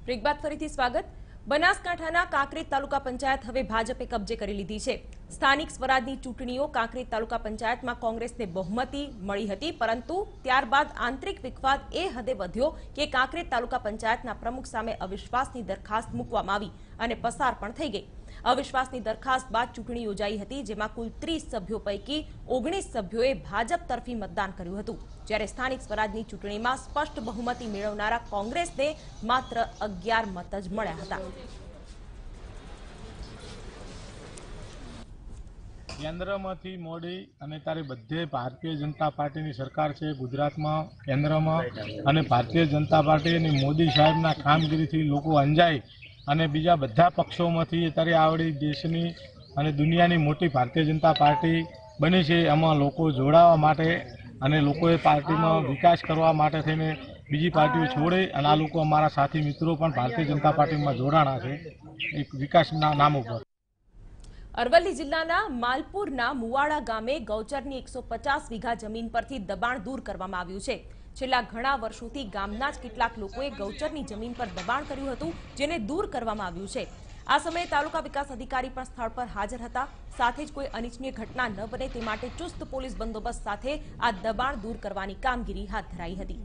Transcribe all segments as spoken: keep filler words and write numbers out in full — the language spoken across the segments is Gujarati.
બ્રેક બાદ ફરીથી સ્વાગત। બનાસકાંઠાના કાંકરેજ તાલુકા પંચાયત હવે ભાજપે કબજે કરી લીધી છે। સ્થાનિક સ્વરાજની ચૂંટણીઓ કાંકરેજ તાલુકા પંચાયતમાં કોંગ્રેસને બહુમતી મળી હતી, પરંતુ ત્યારબાદ આંતરિક વિવાદ એ હદે વધ્યો કે કાંકરેજ તાલુકા પંચાયતના પ્રમુખ સામે અવિશ્વાસની દરખાસ્ત મૂકવામાં આવી અને પસાર પણ થઈ ગઈ। અવિશ્વાસની દરખાસ્ત બાદ ચૂંટણી યોજાઈ હતી, જેમાં કુલ ત્રીસ સભ્યો પૈકી ઓગણીસ સભ્યોએ ભાજપ તરફી મતદાન કર્યું હતું, જ્યારે સ્થાનિક સ્વરાજની ચૂંટણીમાં સ્પષ્ટ બહુમતી મેળવનારા કોંગ્રેસને માત્ર અગિયાર મત જ મળ્યા હતા। કેન્દ્રમાંથી મોડી અને તારે બધે ભારતીય જનતા પાર્ટીની સરકાર છે ગુજરાતમાં, કેન્દ્રમાં, અને ભારતીય જનતા પાર્ટી અને મોદી સાહેબના કામગીરીથી લોકો અંજાય અને બીજા બધા પક્ષોમાંથી અત્યારે આવડી દેશની અને દુનિયાની મોટી ભારતીય જનતા પાર્ટી બની છે। એમાં લોકો જોડાવા માટે અને લોકોએ પાર્ટીમાં વિકાસ કરવા માટે થઈને બીજી પાર્ટીઓ છોડે અને આ લોકો અમારા સાથી મિત્રો પણ ભારતીય જનતા પાર્ટીમાં જોડાણા છે એક વિકાસના નામ ઉપર। અરવલ્લી જિલ્લાના માલપુરના મુવાડા ગામે ગૌચરની એકસો પચાસ વીઘા જમીન પરથી દબાણ દૂર કરવામાં આવ્યું છે। છેલ્લા ઘણા વર્ષોથી ગામના જ કેટલાક લોકોએ ગૌચરની જમીન પર દબાણ કર્યું હતું, જેને દૂર કરવામાં આવ્યું છે। આ સમયે તાલુકા વિકાસ અધિકારી પણ સ્થળ પર હાજર હતા, સાથે જ કોઈ અનિચ્છનીય ઘટના ન બને તે માટે ચુસ્ત પોલીસ બંદોબસ્ત સાથે આ દબાણ દૂર કરવાની કામગીરી હાથ ધરાઈ હતી।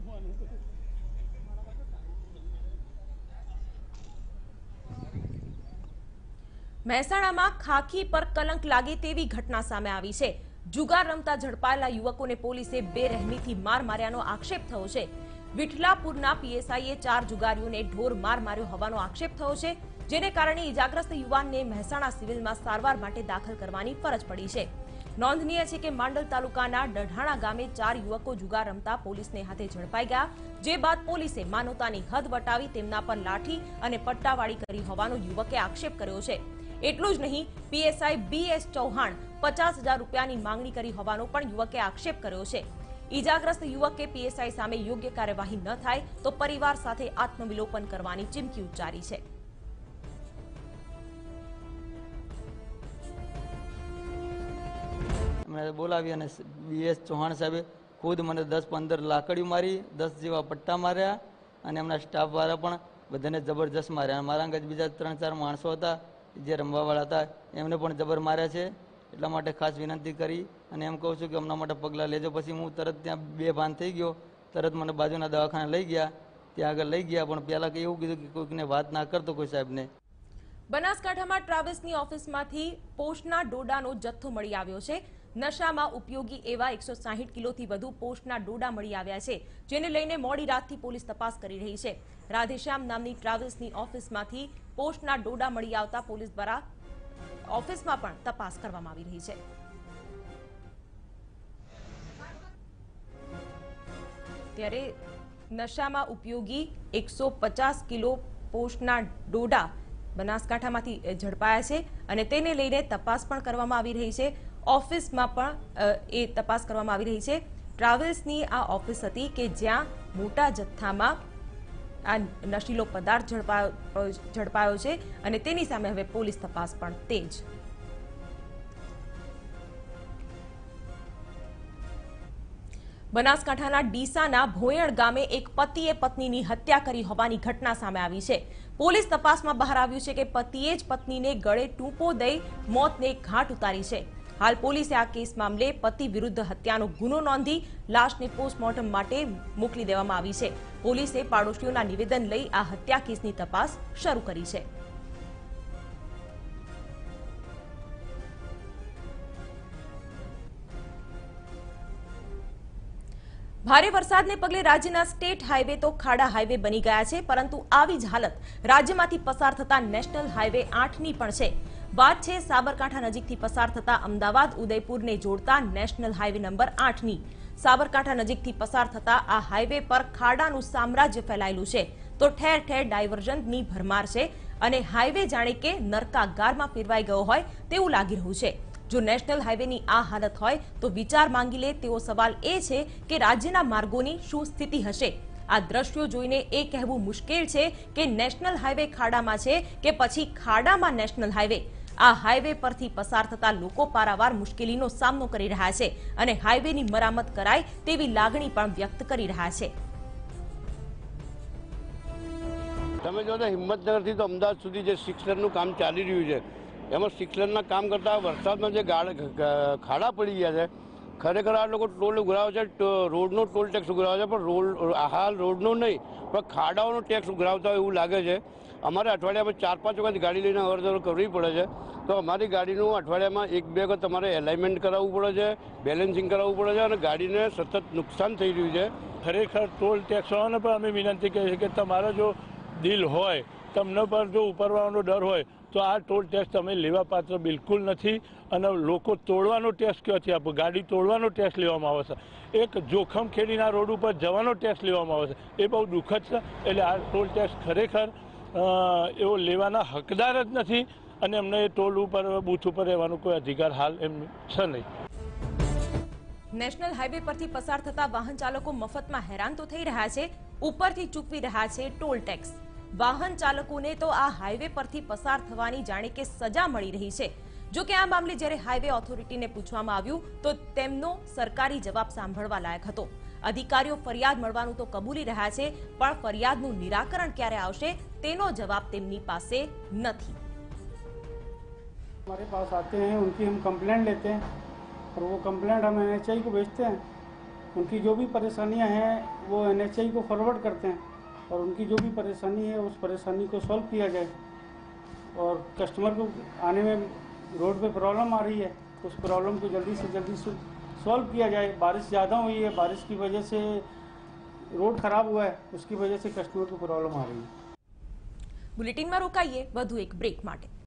મહેસાણામાં ખાખી પર કલંક લાગે તેવી ઘટના સામે આવી છે। જુગાર રમતા ઝડપાયેલા યુવકોને પોલીસે બેરહેમીથી માર માર્યાનો આક્ષેપ થયો છે। વિઠલાપુરના પીએસઆઈએ ચાર જુગારીઓને ઢોર માર માર્યો હોવાનો આક્ષેપ થયો છે, જેને કારણે ઇજાગ્રસ્ત યુવાનને મહેસાણા સિવિલમાં સારવાર માટે દાખલ કરવાની ફરજ પડી છે। નોંધનીય છે કે માંડલ તાલુકાના ડઢાણા ગામે ચાર યુવકો જુગાર રમતા પોલીસને હાથે ઝડપાઈ ગયા, જે બાદ પોલીસે માનવતાની હદ વટાવી તેમના પર લાઠી અને પટ્ટાવાળી કરી હોવાનો યુવકે આક્ષેપ કર્યો છે। એટલું જ નહીં, પીએસઆઈ બી એસ ચૌહાણ પચાસ હજાર રૂપિયાની માંગણી કરી હોવાનો પણ યુવકે આક્ષેપ કર્યો છે। ઇજાગ્રસ્ત યુવકે પીએસઆઈ સામે યોગ્ય કાર્યવાહી ન થાય તો પરિવાર સાથે આત્મવિલોપન કરવાની ચીમકી ઉચ્ચારી છે। મને બોલાવી અને બી એસ ચૌહાણ સાહેબે ખુદ મને દસ પંદર લાકડીઓ મારી, દસ જેવા પટ્ટા માર્યા અને એમના સ્ટાફવાળા પણ બધાને જબરજસ્ત માર્યા। મારા અંગત બીજા ત્રણ ચાર માણસો હતા જે રમવાવાળા હતા, એમને પણ જબર માર્યા છે। એટલા માટે ખાસ વિનંતી કરી અને એમ કહું છું કે એમના માટે પગલાં લેજો। પછી હું તરત ત્યાં બે ભાન થઈ ગયો, તરત મને બાજુના દવાખાને લઈ ગયા, ત્યાં આગળ લઈ ગયા, પણ પહેલાં એવું કીધું કે કોઈકને વાત ના કરતો કોઈ સાહેબને। બનાસકાંઠામાં ટ્રાવેલ્સની ઓફિસમાંથી પોષના ડોડાનો જથ્થો મળી આવ્યો છે। નશામાં ઉપયોગી એવા એકસો સાહીઠ કિલોથી વધુ પોષના ડોડા મળી આવ્યા છે, જેને લઈને મોડી રાતથી પોલીસ તપાસ કરી રહી છે। રાધેશ્યામ નામની ટ્રાવેલ્સની ઓફિસમાંથી પોષના ડોડા મળી આવતા પોલીસ દ્વારા ઓફિસમાં પણ તપાસ કરવામાં આવી રહી છે। ત્યારે નશામાં ઉપયોગી એકસો પચાસ કિલો પોષના ડોડા બનાસકાંઠામાંથી ઝડપાયા છે અને તેને લઈને તપાસ પણ કરવામાં આવી રહી છે। ઓફિસમાં પણ એ તપાસ કરવામાં આવી રહી છે। ટ્રાવેલ્સની આ ઓફિસ હતી કે જ્યાં મોટા જથ્થામાં આ નશીલો પદાર્થ ઝડપાયો ઝડપાયો છે અને તેની સામે હવે પોલીસ તપાસ પણ તેજ। બનાસકાંઠાના ડીસાના ભોયણ ગામે એક પતિએ પત્નીની હત્યા કરી હોવાની ઘટના સામે આવી છે। પોલીસ તપાસમાં બહાર આવ્યું છે કે પતિએ જ પત્નીને ગળે ટૂંપો દઈ મોતને ઘાટ ઉતારી છે। હાલ પોલીસે આ કેસ મામલે પતિ વિરુદ્ધ હત્યાનો ગુનો નોંધી લાશને પોસ્ટમોર્ટમ માટે મોકલી દેવામાં આવી છે। પોલીસે પાડોશીઓના નિવેદન લઈ આ હત્યા કેસની તપાસ શરૂ કરી છે। ભારે વરસાદને પગલે રાજ્યના સ્ટેટ હાઈવે તો ખાડા હાઈવે બની ગયા છે, પરંતુ આવી જ હાલત રાજ્યમાંથી પસાર થતા નેશનલ હાઈવે આઠની પણ છે। વાત છે સાબરકાંઠા નજીકથી પસાર થતા અમદાવાદ ઉદયપુરને જોડતા નેશનલ હાઈવે નંબર આઠની। સાબરકાંઠા નજીકથી પસાર થતા આ હાઈવે પર ખાડાનું સામ્રાજ્ય ફેલાયેલું છે, તો ઠેર ઠેર ડાયવર્ઝનની ભરમાર છે અને હાઈવે જાણે કે નરકાગારમાં ફેરવાઈ ગયો હોય તેવું લાગી રહ્યું છે। જો નેશનલ હાઈવેની આ હાલત હોય તો વિચાર માંગી લે તેવો સવાલ એ છે કે રાજ્યના માર્ગોની શું સ્થિતિ હશે। આ દ્રશ્યો જોઈને એ કહેવું મુશ્કેલ છે કે નેશનલ હાઈવે ખાડામાં છે કે પછી ખાડામાં નેશનલ હાઈવે। આ હાઈવે પરથી પસાર થતા લોકો પારાવાર મુશ્કેલીનો સામનો કરી રહ્યા છે અને હાઈવેની મરામત કરાય તેવી લાગણી પણ વ્યક્ત કરી રહ્યા છે। તમે જો તો હિંમતનગરથી તો અમદાવાદ સુધી જે સિક્સ લેનનું કામ ચાલી રહ્યું છે, એમાં સિક્સ લેનના કામ કરતાં વરસાદમાં જે ગાળ ખાડા પડી ગયા છે, ખરેખર આ લોકો ટોલ ઉઘરાવે છે, રોડનો ટોલ ટેક્સ ઉઘરાવે છે, પણ રોડ હાલ રોડનો નહીં પણ ખાડાઓનો ટેક્સ ઉઘરાવતા હોય એવું લાગે છે. અમારે અઠવાડિયામાં ચાર પાંચ વખત ગાડી લઈને અવર જવર કરવી પડે છે, તો અમારી ગાડીનું અઠવાડિયામાં એક બે વખત તમારે એલાઇનમેન્ટ કરાવવું પડે છે, બેલેન્સિંગ કરાવવું પડે છે, અને ગાડીને સતત નુકસાન થઈ રહ્યું છે. ખરેખર ટોલ ટેક્સવાળાને પણ અમે વિનંતી કરીએ છીએ કે તમારો જો દિલ હોય, તમને પર જો ઉપરવાનો ડર હોય તો આ ટોલ ટેક્સ તમે લેવા પાત્ર બિલકુલ નથી. અને લોકો તોડવાનો ટેક્સ ક્યાંથી આપો? ગાડી તોડવાનો ટેક્સ લેવામાં આવે છે. એક જોખમ ખેડીના રોડ ઉપર જવાનો ટેક્સ લેવામાં આવે છે, એ બહુ દુઃખદ છે. એટલે આ ટોલ ટેક્સ ખરેખર એવો લેવાના હકદાર જ નથી, અને એમને ટોલ ઉપર બૂથ ઉપર રહેવાનો કોઈ અધિકાર હાલ એમ છે નહીં. નેશનલ હાઈવે પરથી પસાર થતા વાહન ચાલકો મફતમાં હેરાન તો થઈ રહ્યા છે, ઉપરથી ચૂકવી રહ્યા છે ટોલ ટેક્સ. વાહન ચાલકોને તો આ હાઈવે પરથી પસાર થવાની જાણે કે સજા મળી રહી છે. જો કે આ મામલે જ્યારે હાઈવે ઓથોરિટીને પૂછવામાં આવ્યું તો તેમનો સરકારી જવાબ સાંભળવા લાયક હતો. અધિકારીઓ ફરિયાદ મળવાનું તો કબૂલી રહ્યા છે, પણ ફરિયાદનું નિરાકરણ ક્યારે આવશે તેનો જવાબ તેમની પાસે નથી. हमारे पास आते हैं, उनकी हम कंप्लेंट लेते हैं और वो कंप्लेंट हम एन एच आई को भेजते हैं. उनकी जो भी परेशानियां हैं वो एन एच आई को फॉरवर्ड करते हैं और उनकी जो भी परेशानी है उस परेशानी को सॉल्व किया जाए. और कस्टमर को आने में रोड पे प्रॉब्लम आ रही है, उस प्रॉब्लम को जल्दी से जल्दी सॉल्व किया जाए. बारिश ज़्यादा हुई है, बारिश की वजह से रोड खराब हुआ है, उसकी वजह से कस्टमर को प्रॉब्लम आ रही है. બુલેટિનમાં રોકાઈએ વધુ એક બ્રેક માટે.